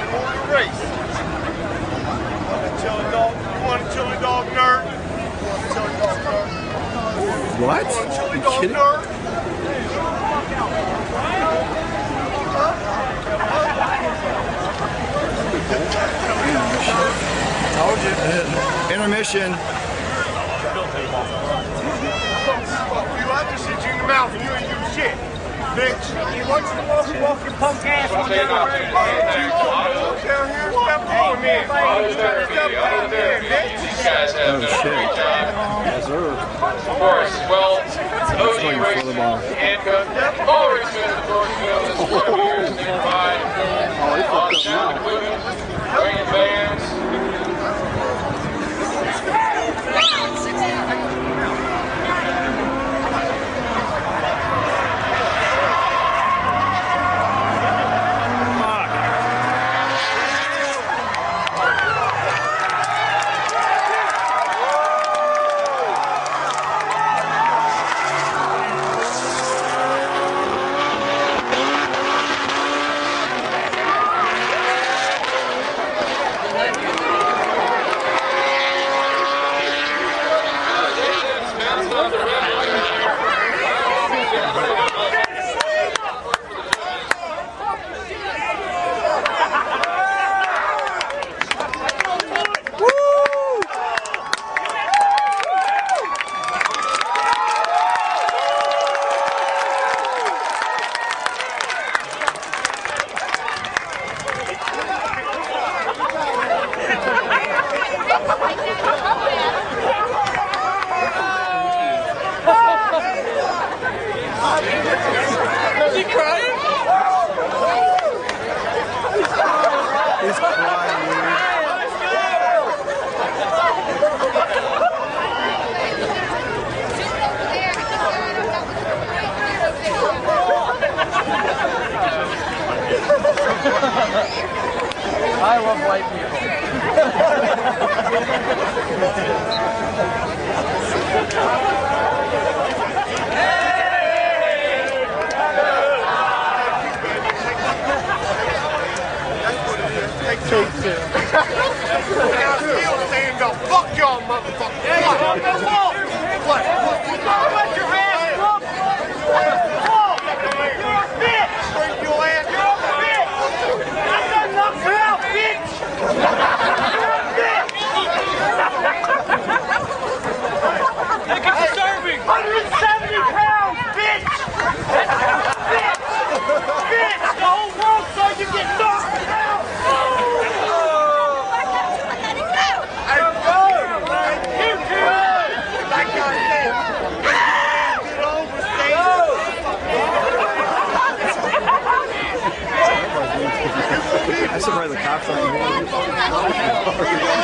race. Want a chili dog nerd? Want a chili dog nerd? What? Want a chili You dog kidding? nerd? Told you. Intermission. I just hit you in the mouth and you ain't doing shit. Bitch. You want you to walk your punk ass on down the road. Down here, step on in. Step on in, bitch. These guys have done a great job. Yes, sir. Of course, well, OG Racing, handcuffed, all racing at the Georgeville this 4 years nearby. On sound equipment, bringing bands. Is he crying? He's crying, dude. I love white Take two. Now still stand up. Fuck y'all, motherfuckers. What? Let your ass look! You're a bitch! Bring your ass. You're a bitch! I done knocked her out, bitch! You're a bitch! Look at the serving! 170 pounds, bitch! Bitch! Bitch! The whole world saw you get knocked out! You too! Like I said, get over, stay I should probably the cops on you.